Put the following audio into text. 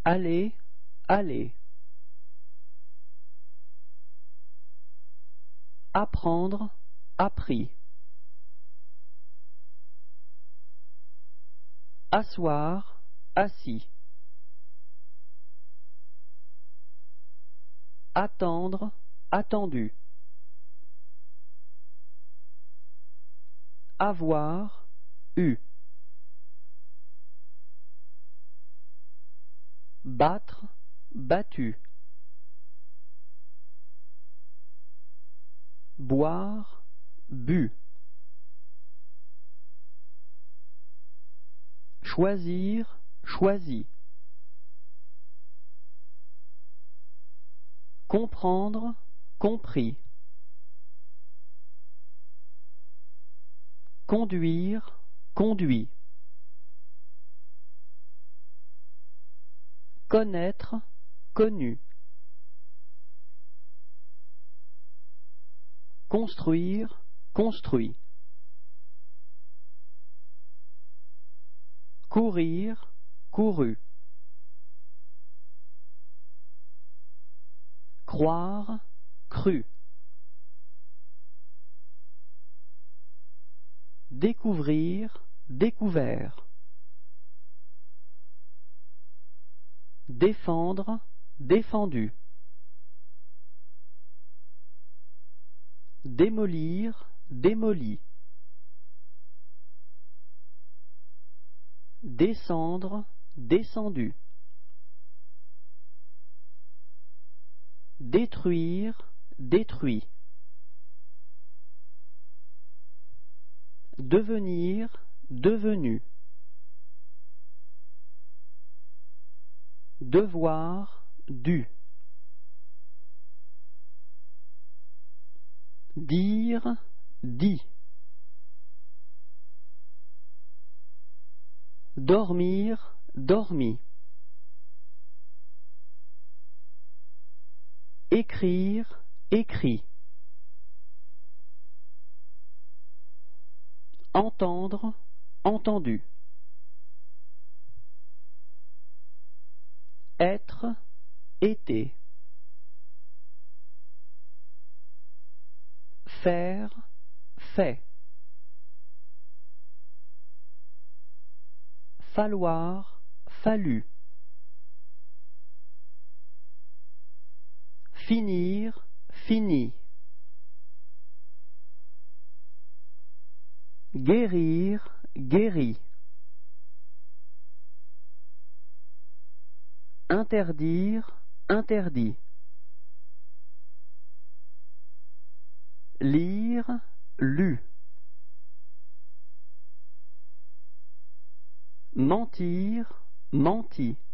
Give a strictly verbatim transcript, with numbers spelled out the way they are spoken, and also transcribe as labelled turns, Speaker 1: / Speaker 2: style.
Speaker 1: aller, aller. Apprendre, appris. Asseoir, assis. Attendre, attendu. Avoir, eu. Battre, battu. Boire, bu. Choisir, choisi. Comprendre, compris. Conduire, conduit. Connaître, connu. Construire, construit. Courir, couru. Croire, cru. Découvrir, découvert. Défendre, défendu. Démolir, démoli. Descendre, descendu. Détruire, détruit. Devenir, devenu. Devoir, dû. Dire, dit. Dormir, dormi. Écrire, écrit. Entendre, entendu. Être, été. Faire, fait. Falloir, fallu. Finir, fini. Guérir, guéri. Interdire, interdit. Lire, lu. Mentir, menti.